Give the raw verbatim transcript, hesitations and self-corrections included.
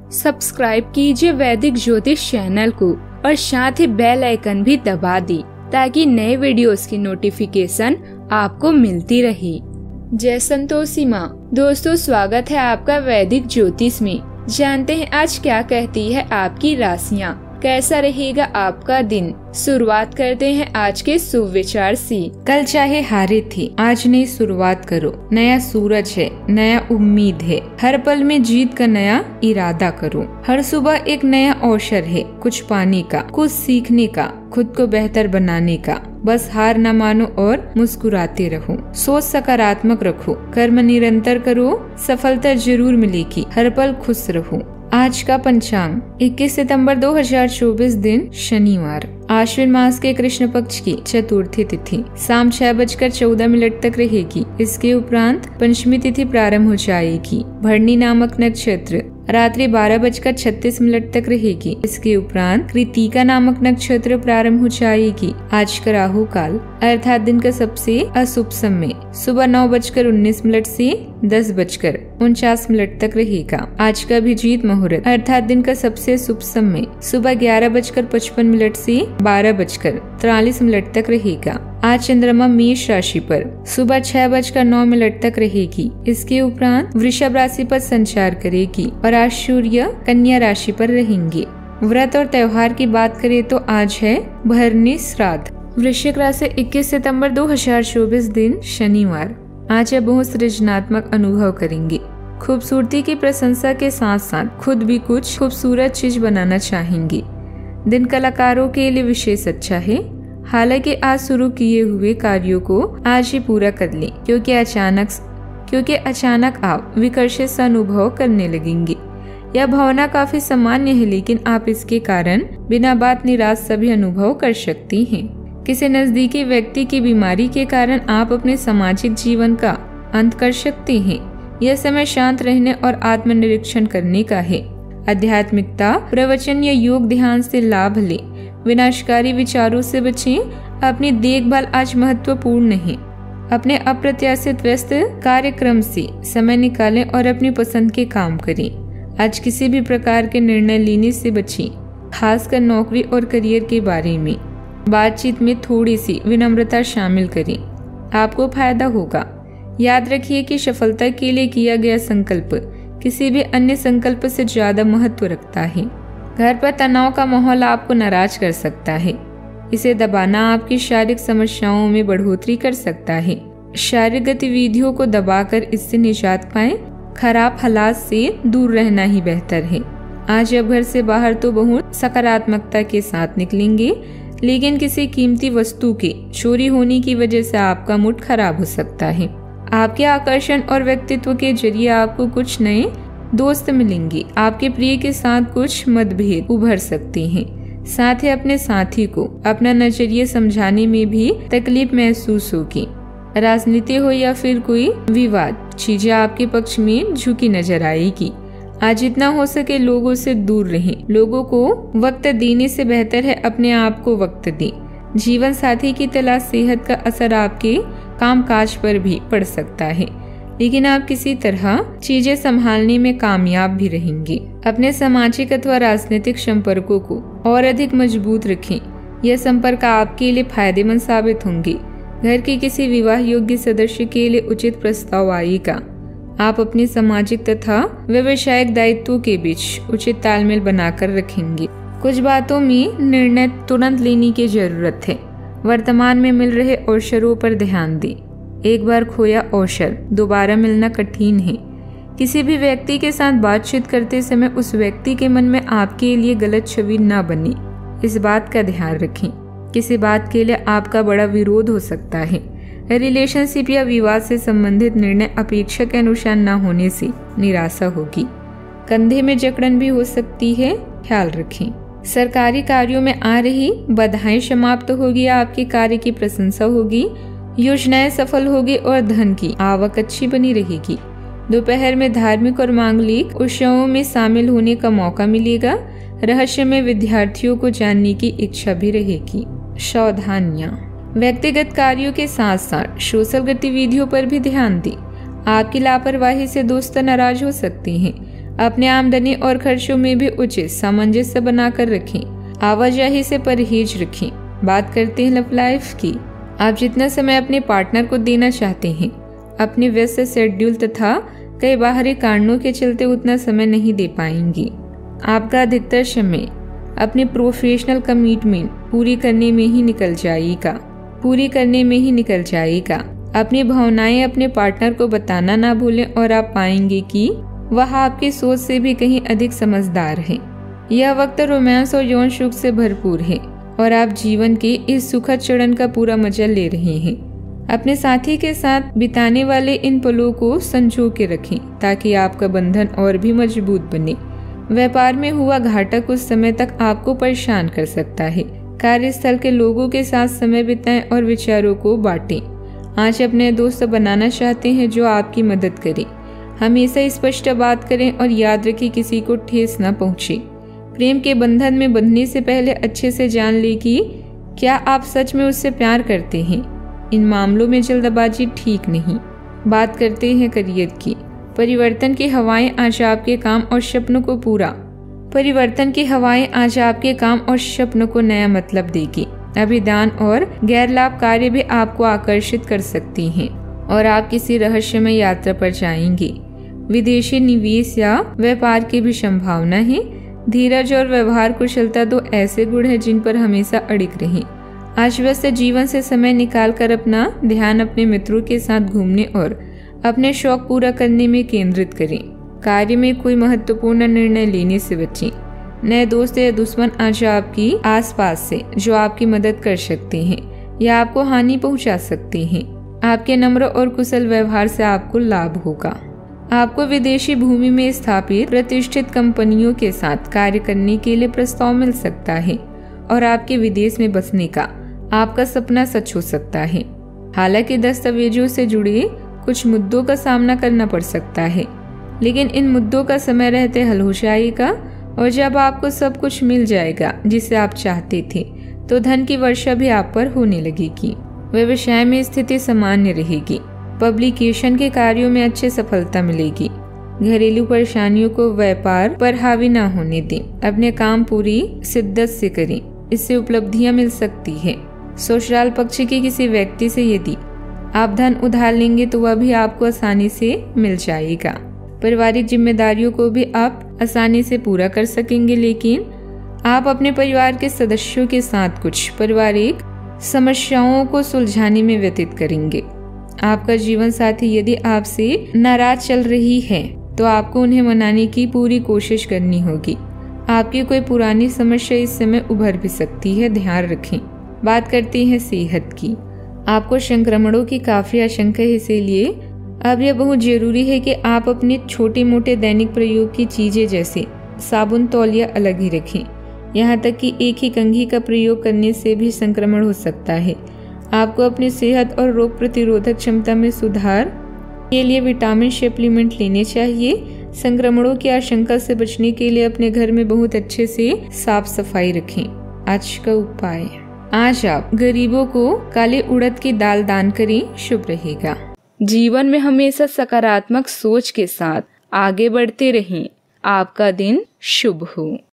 Subscribe कीजिए वैदिक ज्योतिष चैनल को और साथ ही बेल आइकन भी दबा दी ताकि नए वीडियोस की नोटिफिकेशन आपको मिलती रहे। जय संतोषी माँ। दोस्तों, स्वागत है आपका वैदिक ज्योतिष में। जानते हैं आज क्या कहती है आपकी राशियाँ, कैसा रहेगा आपका दिन। शुरुआत करते हैं आज के शुभ विचार से। कल चाहे हारे थे, आज नई शुरुआत करो। नया सूरज है, नया उम्मीद है। हर पल में जीत का नया इरादा करो। हर सुबह एक नया अवसर है, कुछ पाने का, कुछ सीखने का, खुद को बेहतर बनाने का। बस हार न मानो और मुस्कुराते रहो। सोच सकारात्मक रखो, कर्म निरंतर करो, सफलता जरूर मिलेगी। हर पल खुश रहो। आज का पंचांग इक्कीस सितंबर दो हज़ार चौबीस, दिन शनिवार। आश्विन मास के कृष्ण पक्ष की चतुर्थी तिथि शाम छह बजकर चौदह मिनट तक रहेगी। इसके उपरांत पंचमी तिथि प्रारंभ हो जाएगी। भरणी नामक नक्षत्र रात्रि बारह बजकर छत्तीस मिनट तक रहेगी। इसके उपरांत कृतिका नामक नक्षत्र प्रारंभ हो जाएगी। आज का राहु काल अर्थात दिन का सबसे अशुभ समय सुबह नौ बजकर उन्नीस मिनट से दस बजकर उनचास मिनट तक रहेगा। आज का अभिजीत मुहूर्त अर्थात दिन का सबसे शुभ समय सुबह ग्यारह बजकर पचपन मिनट से बारह बजकर तिरालीस मिनट तक रहेगा। आज चंद्रमा मेष राशि पर सुबह छह बजकर नौ मिनट तक रहेगी। इसके उपरांत वृषभ राशि पर संचार करेगी और आज सूर्य कन्या राशि पर रहेंगे। व्रत और त्योहार की बात करें तो आज है भरणी श्राद्ध। वृश्चिक राशि इक्कीस सितंबर दो हज़ार चौबीस, दिन शनिवार। आज आप बहुत सृजनात्मक अनुभव करेंगे। खूबसूरती की प्रशंसा के साथ साथ खुद भी कुछ खूबसूरत चीज बनाना चाहेंगे। दिन कलाकारों के लिए विशेष अच्छा है। हालांकि आज शुरू किए हुए कार्यों को आज ही पूरा कर लें, क्योंकि अचानक क्योंकि अचानक आप विकर्षित सा अनुभव करने लगेंगे। यह भावना काफी सामान्य है, लेकिन आप इसके कारण बिना बात निराश सभी अनुभव कर सकती हैं। किसी नजदीकी व्यक्ति की बीमारी के कारण आप अपने सामाजिक जीवन का अंत कर सकते हैं। यह समय शांत रहने और आत्मनिरीक्षण करने का है। आध्यात्मिकता, प्रवचन या योग ध्यान से लाभ ले। विनाशकारी विचारों से बचें। अपनी देखभाल आज महत्वपूर्ण है। अपने अप्रत्याशित व्यस्त कार्यक्रम से समय निकालें और अपनी पसंद के काम करें। आज किसी भी प्रकार के निर्णय लेने से बचें, खासकर नौकरी और करियर के बारे में। बातचीत में थोड़ी सी विनम्रता शामिल करें, आपको फायदा होगा। याद रखिए कि सफलता के लिए किया गया संकल्प किसी भी अन्य संकल्प से ज्यादा महत्व रखता है। घर पर तनाव का माहौल आपको नाराज कर सकता है। इसे दबाना आपकी शारीरिक समस्याओं में बढ़ोतरी कर सकता है। शारीरिक गतिविधियों को दबाकर इससे निजात पाएं। खराब हालात से दूर रहना ही बेहतर है। आज आप घर से बाहर तो बहुत सकारात्मकता के साथ निकलेंगे, लेकिन किसी कीमती वस्तु के चोरी होने की वजह से आपका मूड खराब हो सकता है। आपके आकर्षण और व्यक्तित्व के जरिए आपको कुछ नए दोस्त मिलेंगे। आपके प्रिय के साथ कुछ मतभेद उभर सकते हैं। साथ ही अपने साथी को अपना नजरिया समझाने में भी तकलीफ महसूस होगी। राजनीति हो या फिर कोई विवाद, चीजें आपके पक्ष में झुकी नजर आएगी। आज जितना हो सके लोगों से दूर रहें। लोगों को वक्त देने से बेहतर है अपने आप को वक्त दें। जीवन साथी की तलाश, सेहत का असर आपके कामकाज पर भी पड़ सकता है, लेकिन आप किसी तरह चीजें संभालने में कामयाब भी रहेंगे। अपने सामाजिक अथवा राजनीतिक संपर्कों को और अधिक मजबूत रखें। यह संपर्क आपके लिए फायदेमंद साबित होंगे। घर के किसी विवाह योग्य सदस्य के लिए उचित प्रस्ताव आएगा। आप अपने सामाजिक तथा व्यवसायिक दायित्वों के बीच उचित तालमेल बनाकर रखेंगे। कुछ बातों में निर्णय तुरंत लेने की जरूरत है। वर्तमान में मिल रहे अवसरों पर ध्यान दें। एक बार खोया अवसर दोबारा मिलना कठिन है। किसी भी व्यक्ति के साथ बातचीत करते समय उस व्यक्ति के मन में आपके लिए गलत छवि न बने, इस बात का ध्यान रखें। किसी बात के लिए आपका बड़ा विरोध हो सकता है। रिलेशनशिप या विवाद से संबंधित निर्णय अपेक्षा के अनुसार न होने से निराशा होगी। कंधे में जकड़न भी हो सकती है, ख्याल रखें। सरकारी कार्यों में आ रही बाधाएं समाप्त होगी। आपके कार्य की प्रशंसा होगी। योजनाएं सफल होगी और धन की आवक अच्छी बनी रहेगी। दोपहर में धार्मिक और मांगलिक उत्सवों में शामिल होने का मौका मिलेगा। रहस्य में विद्यार्थियों को जानने की इच्छा भी रहेगी। सावधानियां, व्यक्तिगत कार्यों के साथ साथ सोशल गतिविधियों पर भी ध्यान दें। आपकी लापरवाही से दोस्त नाराज हो सकते हैं। अपने आमदनी और खर्चों में भी उचित सामंजस्य बनाकर रखें। आवाजाही से परहेज रखें। बात करते हैं लव लाइफ की। आप जितना समय अपने पार्टनर को देना चाहते हैं, अपने व्यस्त शेड्यूल तथा कई बाहरी कारणों के चलते उतना समय नहीं दे पाएंगी। आपका अधिकतर समय अपने प्रोफेशनल कमिटमेंट पूरी करने में ही निकल जाएगा पूरी करने में ही निकल जाएगा। अपनी भावनाएं अपने पार्टनर को बताना ना भूलें और आप पाएंगे कि वह आपकी सोच से भी कहीं अधिक समझदार है। यह वक्त रोमांस और यौन सुख से भरपूर है और आप जीवन के इस सुखद चरण का पूरा मजा ले रहे हैं। अपने साथी के साथ बिताने वाले इन पलों को संजो के रखें ताकि आपका बंधन और भी मजबूत बने। व्यापार में हुआ घाटा कुछ समय तक आपको परेशान कर सकता है। कार्यस्थल के लोगों के साथ समय बिताएं और विचारों को बांटें। आज अपने दोस्त बनाना चाहते हैं जो आपकी मदद करे। हमेशा स्पष्ट बात करें और याद रखें किसी को ठेस न पहुंचे। प्रेम के बंधन में बंधने से पहले अच्छे से जान ले कि क्या आप सच में उससे प्यार करते हैं। इन मामलों में जल्दबाजी ठीक नहीं। बात करते हैं करियर की। परिवर्तन की हवाएं आज आपके काम और सपनों को पूरा परिवर्तन की हवाएं आज आपके काम और सपनों को नया मतलब देगी। अभिदान और गैर लाभ कार्य भी आपको आकर्षित कर सकती हैं और आप किसी रहस्यमय यात्रा पर जाएंगे। विदेशी निवेश या व्यापार की भी संभावना है। धीरज और व्यवहार कुशलता दो ऐसे गुण हैं जिन पर हमेशा अड़िग रहें। आज व्यस्त जीवन से समय निकालकर अपना ध्यान अपने मित्रों के साथ घूमने और अपने शौक पूरा करने में केंद्रित करें। कार्य में कोई महत्वपूर्ण निर्णय लेने से बचें। नए दोस्त या दुश्मन आज आपकी आसपास से जो आपकी मदद कर सकते हैं या आपको हानि पहुंचा सकते हैं। आपके नम्र और कुशल व्यवहार से आपको लाभ होगा। आपको विदेशी भूमि में स्थापित प्रतिष्ठित कंपनियों के साथ कार्य करने के लिए प्रस्ताव मिल सकता है और आपके विदेश में बसने का आपका सपना सच हो सकता है। हालांकि दस्तावेजों से जुड़े कुछ मुद्दों का सामना करना पड़ सकता है, लेकिन इन मुद्दों का समय रहते हल हो जाएगा और जब आपको सब कुछ मिल जाएगा जिसे आप चाहते थे, तो धन की वर्षा भी आप पर होने लगेगी। व्यवसाय में स्थिति सामान्य रहेगी। पब्लिकेशन के कार्यों में अच्छी सफलता मिलेगी। घरेलू परेशानियों को व्यापार पर हावी न होने दें। अपने काम पूरी शिद्दत से करें, इससे उपलब्धियां मिल सकती है। ससुराल पक्ष के किसी व्यक्ति से यदि आप धन उधार लेंगे तो वह भी आपको आसानी से मिल जाएगा। पारिवारिक जिम्मेदारियों को भी आप आसानी से पूरा कर सकेंगे, लेकिन आप अपने परिवार के सदस्यों के साथ कुछ पारिवारिक समस्याओं को सुलझाने में व्यतीत करेंगे। आपका जीवन साथी यदि आपसे नाराज चल रही है तो आपको उन्हें मनाने की पूरी कोशिश करनी होगी। आपकी कोई पुरानी समस्या इस समय उभर भी सकती है, ध्यान रखें। बात करते हैं सेहत की। आपको संक्रमणों की काफी आशंका है, इसीलिए अब यह बहुत जरूरी है कि आप अपने छोटे मोटे दैनिक प्रयोग की चीजें जैसे साबुन तौलिया अलग ही रखें। यहाँ तक कि एक ही कंघी का प्रयोग करने से भी संक्रमण हो सकता है। आपको अपनी सेहत और रोग प्रतिरोधक क्षमता में सुधार के लिए विटामिन सप्लीमेंट लेने चाहिए। संक्रमणों की आशंका से बचने के लिए अपने घर में बहुत अच्छे से साफ सफाई रखें। आज का उपाय, आज आप गरीबों को काले उड़द की दाल दान करें, शुभ रहेगा। जीवन में हमेशा सकारात्मक सोच के साथ आगे बढ़ते रहें। आपका दिन शुभ हो।